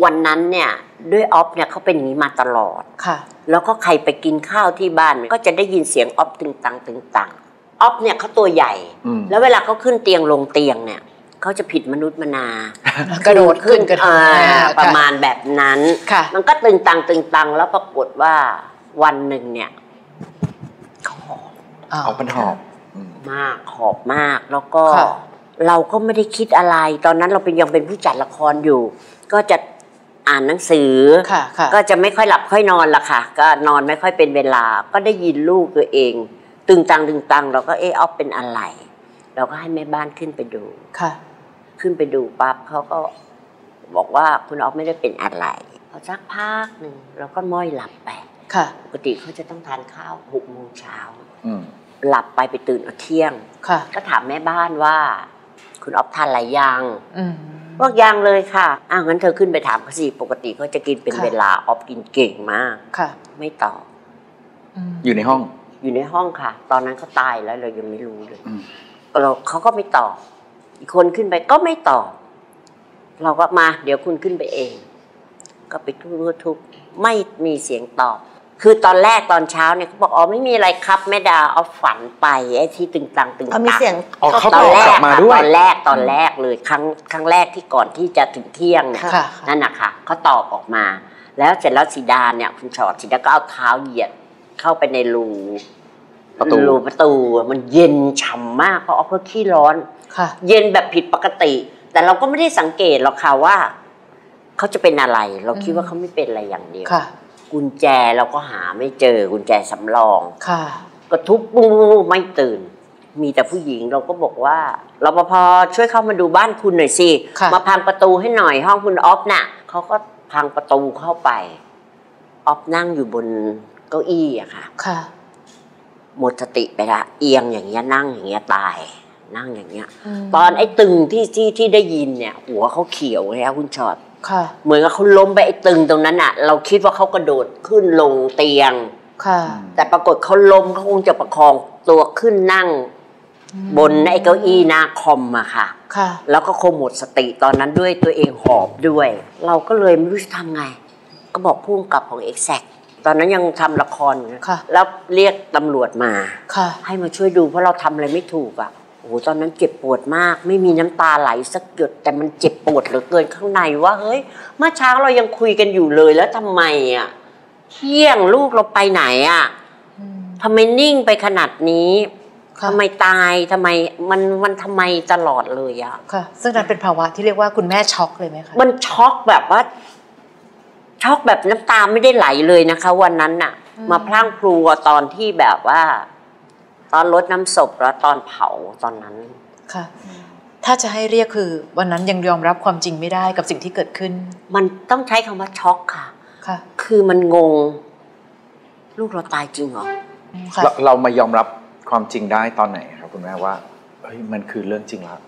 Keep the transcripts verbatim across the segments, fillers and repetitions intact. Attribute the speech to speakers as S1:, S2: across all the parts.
S1: วันนั้นเนี่ยด้วยออฟเนี่ยเขาเป็นอย่างนี้มาตลอด
S2: ค่ะ
S1: แล้วก็ใครไปกินข้าวที่บ้านก็จะได้ยินเสียงออฟตึงตังตึงตังออฟเนี่ยเขาตัวใหญ่แล้วเวลาเขาขึ้นเตียงลงเตียงเนี่ยเขาจะผิดมนุษย์มนาก
S2: ระโดดขึ้นกระโดด
S1: ประมาณแบบนั้นมันก็ตึงตังตึงตังแล้วปรากฏว่าวันหนึ่งเนี่ยเขาหอบ
S3: เอาเป็นหอบ
S1: มากหอบมากแล้วก็เราก็ไม่ได้คิดอะไรตอนนั้นเราเป็นยังเป็นผู้จัดละครอยู่ก็จะอ่านหนังสือก็จะไม่ค่อยหลับค่อยนอนละค่ะก็นอนไม่ค่อยเป็นเวลาก็ได้ยินลูกตัวเองตึงตังตึงตังเราก็เออเอาเป็นอะไรเราก็ให้แม่บ้านขึ้นไปดู
S2: ค่ะ
S1: ขึ้นไปดูปั๊บเขาก็บอกว่าคุณอ๊อฟไม่ได้เป็นอะไรพอสักพักหนึ่งเราก็ม้อยหลับไป
S2: ค่ะ
S1: ปกติเขาจะต้องทานข้าวหกโมงเช้าหลับไปไปตื่นเอาเที่ยงก็ถามแม่บ้านว่าคุณอ๊อฟทานอะไรยังบอกยังเลยค่ะอ้าวงั้นเธอขึ้นไปถามเขาสิปกติเขาจะกินเป็นเวลาอ๊อฟกินเก่งมาก
S2: ค่ะ
S1: ไม่ตอบ
S3: อยู่ในห้อง
S1: อยู่ในห้องค่ะตอนนั้นเขาตายแล้วเรายังไม่รู้เลยเราเขาก็ไม่ตอบอีกคนขึ้นไปก็ไม่ตอบเราก็มาเดี๋ยวคุณขึ้นไปเองก็ไปทุบทุบไม่มีเสียงตอบคือตอนแรกตอนเช้าเนี่ยเขาบอกอ๋อไม่มีอะไรครับแม่ดาเอาฝันไปไอ้ที่ตึงตังตึงตัง
S3: มีเสียงเขา
S1: ตอนแรก
S3: มาด้วย
S1: ตอนแรกตอนแรกเลยครั้งครั้งแรกที่ก่อนที่จะถึงเที่ยงเนี่ยนั่นนะคะเขาตอบออกมาแล้วเสร็จแล้วสีดาเนี่ยคุณชอดสีดาก็เอาเท้าเหยียดเข้าไปในรู
S3: ประตู
S1: รูประตูมันเย็นฉ่ำมากเพราะเอาเพื่อขี้ร้อนเย็นแบบผิดปกติแต่เราก็ไม่ได้สังเกตหรอกค่ะว่าเขาจะเป็นอะไรเราคิดว่าเขาไม่เป็นอะไรอย่างเดียวกุญแจเราก็หาไม่เจอกุญแจสำรองก็ทุบปูไม่ตื่นมีแต่ผู้หญิงเราก็บอกว่ารปภช่วยเข้ามาดูบ้านคุณหน่อยสิมาพังประตูให้หน่อยห้องคุณอ๊อฟน่ะเขาก็พังประตูเข้าไปอ๊อฟนั่งอยู่บนเก้าอี้อะค่ะหมดสติไปละเอียงอย่างเงี้ยนั่งอย่างเงี้ยตายนั่งอย่างเงี้ยตอนไอ้ตึงที่ที่ที่ได้ยินเนี่ยหัวเขาเขียวแล้วคุณชอดเหมือนกับเขาล้มไปไอ้ตึงตรงนั้นอ่ะเราคิดว่าเขากระโดดขึ้นลงเตียงแต่ปรากฏเขาล้มเขาคงจะประคองตัวขึ้นนั่งบนไอ้เก้าอี้หน้าคอมอะค่ะแล้วก็คงหมดสติตอนนั้นด้วยตัวเองหอบด้วยเราก็เลยไม่รู้จะทำไงก็บอกผู้กำกับของเอ็กแซกตอนนั้นยังทำละครแล้วเรียกตำรวจมาให้มาช่วยดูเพราะเราทำอะไรไม่ถูกอ่ะโอ้โหตอนนั้นเจ็บปวดมากไม่มีน้ำตาไหลสักหยดแต่มันเจ็บปวดเหลือเกินข้างในว่าเฮ้ยเมื่อเช้าเรายังคุยกันอยู่เลยแล้วทำไมอ่ะเที่ยงลูกเราไปไหนอ่ะทำไมนิ่งไปขนาดนี้ทำไมตายทำไมมันมันทำไมตลอดเลยอ่ะ
S2: ค่ะซึ่งนั่นเป็นภาวะที่เรียกว่าคุณแม่ช็อกเลยไหมคะ
S1: มันช็อกแบบว่าช็อกแบบน้ำตาไม่ได้ไหลเลยนะคะวันนั้นน่ะมาพลั่งพลูตอนที่แบบว่าตอนรดน้ำศพแล้วตอนเผาตอนนั้น
S2: ค่ะถ้าจะให้เรียกคือวันนั้นยังยอมรับความจริงไม่ได้กับสิ่งที่เกิดขึ้น
S1: มันต้องใช้คำว่าช็อกค่ะค่ะคือมันงงลูกเราตายจริงเหรอ
S3: เราเรามายอมรับความจริงได้ตอนไหนครับคุณแม่ว่าเฮ้ยมันคือเรื่องจริงแล้ว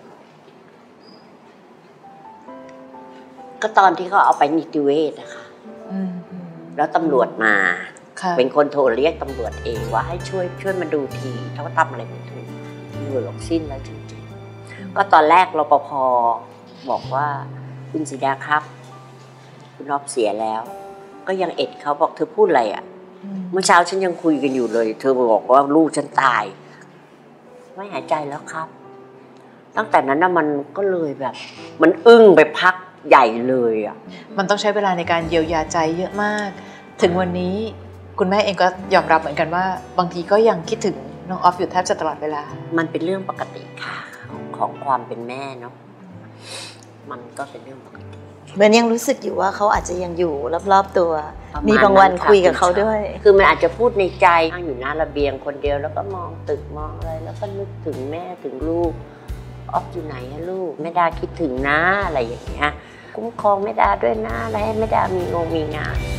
S1: ก็ตอนที่เขาเอาไปนิติเวชนะคะแล้วตำรวจมาเป็นคนโทรเรียกตำรวจเองว่าให้ช่วยช่วยมาดูทีเขาทำอะไรไม่ถูกตำรวจบอกสิ้นแล้วจริงๆก็ตอนแรกรปภบอกว่าคุณสีดาครับคุณอ๊อฟเสียแล้วก็ยังเอ็ดเขาบอกเธอพูดอะไรอ่ะเมื่อเช้าฉันยังคุยกันอยู่เลยเธอบอกว่าลูกฉันตายไม่หายใจแล้วครับตั้งแต่นั้นน่ะมันก็เลยแบบมันอึ้งไปพักใหญ่เลยอ่ะ
S2: มันต้องใช้เวลาในการเยียวยาใจเยอะมากถึงวันนี้คุณแม่เองก็ยอมรับเหมือนกันว่าบางทีก็ยังคิดถึงน้องออฟอยู่แทบจะตลอดเวลา
S1: มันเป็นเรื่องปกติค่ะของของความเป็นแม่เนาะมันก็เป็นเรื่องปกติ
S4: เหมือนยังรู้สึกอยู่ว่าเขาอาจจะยังอยู่รอบๆตัวมีบางวันคุยกับเขาด้วย
S1: คือมันอาจจะพูดในใจนั่งอยู่หน้าระเบียงคนเดียวแล้วก็มองตึกมองอะไรแล้วก็นึกถึงแม่ถึงลูกออฟอยู่ไหนอะลูกแม่ดาคิดถึงนะอะไรอย่างเงี้ยคุ้มครองแม่ดาด้วยนะและให้แม่ดามีงงมีงาน